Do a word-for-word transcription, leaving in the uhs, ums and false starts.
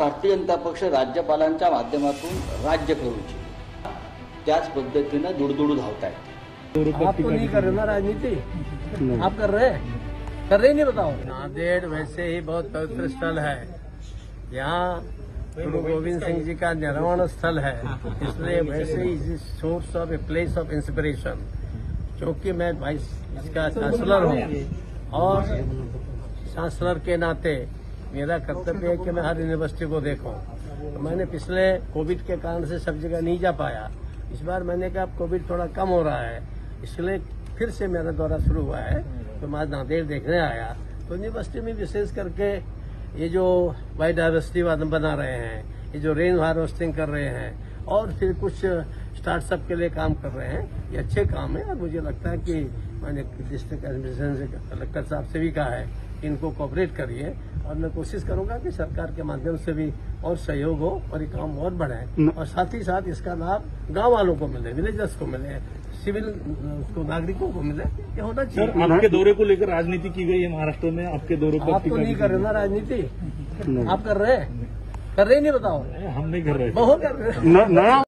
भारतीय जनता पक्ष राज्यपालांच्या माध्यमातून राज्य करू इच्छितो, त्याच पद्धतीनं दुडदुडू धावतायत। आप तो नहीं कर रहे ना राजनीति, आप कर रहे हैं कर रहे नहीं बताओ। नांदेड़ वैसे ही बहुत पवित्र स्थल है, यहाँ गुरु गोविंद सिंह जी का निर्वाण स्थल है, इसलिए वैसे ही is source of a place of inspiration. क्योंकि मैं वाइस इसका चांसलर हूँ और चांसलर के नाते मेरा कर्तव्य है कि मैं हर यूनिवर्सिटी को देखूं। तो मैंने पिछले कोविड के कारण से सब जगह नहीं जा पाया, इस बार मैंने कहा कोविड थोड़ा कम हो रहा है, इसलिए फिर से मेरा दौरा शुरू हुआ है। तो मैं नांदेड़ देखने आया, तो यूनिवर्सिटी में विशेष करके ये जो बायोडाइवर्सिटी बना रहे हैं, ये जो रेन हार्वेस्टिंग कर रहे हैं और फिर कुछ स्टार्टअप के लिए काम कर रहे हैं, ये अच्छे काम है। और मुझे लगता है कि मैंने डिस्ट्रिक्ट एडमिनिस्ट्रेशन से कलेक्टर साहब से भी कहा है कि इनको कोऑपरेट करिए, और मैं कोशिश करूंगा कि सरकार के माध्यम से भी और सहयोग हो और ये काम और बढ़े, और साथ ही साथ इसका लाभ गांव वालों को मिले, विलेजर्स को मिले, सिविल उसको नागरिकों को मिले, ये होना चाहिए। सर, आपके दौरे को लेकर राजनीति की गई है महाराष्ट्र में, आपके दौरे पर आप तो नहीं कर रहे ना राजनीति, आप कर रहे हैं कर रहे नहीं बताओ। हम नहीं कर रहे, बहुत कर रहे हैं।